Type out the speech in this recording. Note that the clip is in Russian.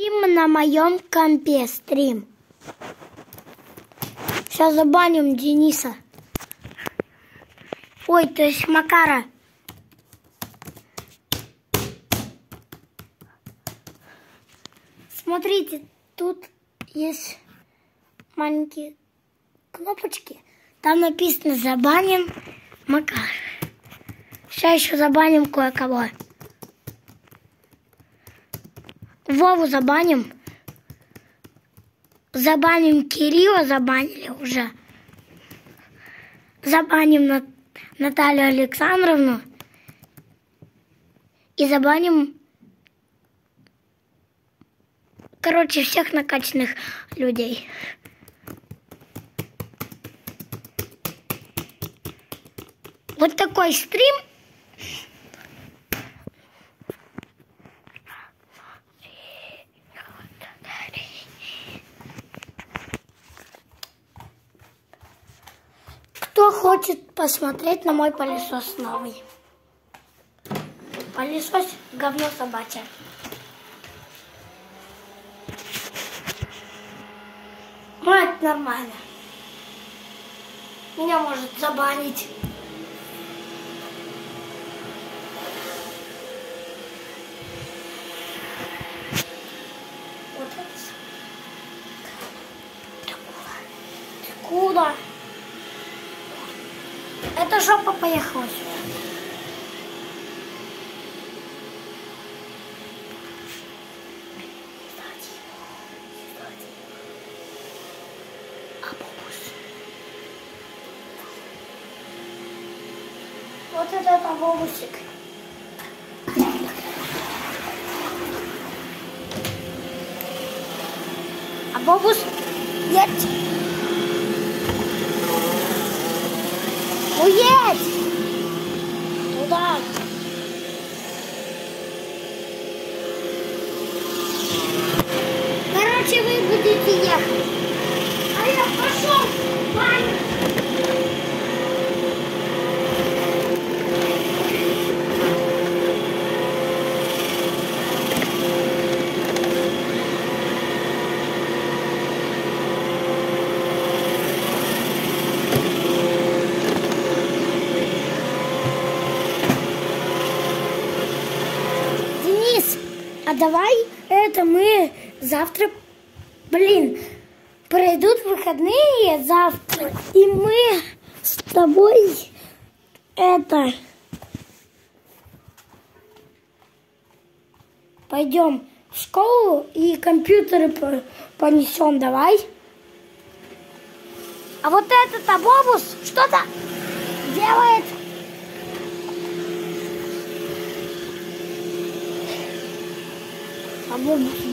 Стрим на моем компе. Стрим. Сейчас забаним Дениса. Ой, то есть Макара. Смотрите, тут есть маленькие кнопочки. Там написано «Забаним Макар». Сейчас еще забаним кое-кого. Вову забаним. Забаним Кирилла, забанили уже. Забаним Наталью Александровну. И забаним, короче, всех накачанных людей. Вот такой стрим. Кто хочет посмотреть на мой пылесос новый? Пылесос говно собачье. Ну, это нормально. Меня может забанить. Вот это. Ты куда? Эта жопа поехала сюда. Вот этот автобусик. Автобус, едь! Уедь! Туда! Короче, вы будете ехать. А я пошел в баню. А давай это мы завтра, пройдут выходные завтра, и мы с тобой пойдем в школу и компьютеры понесем, давай. А вот этот автобус что-то делает. Автобус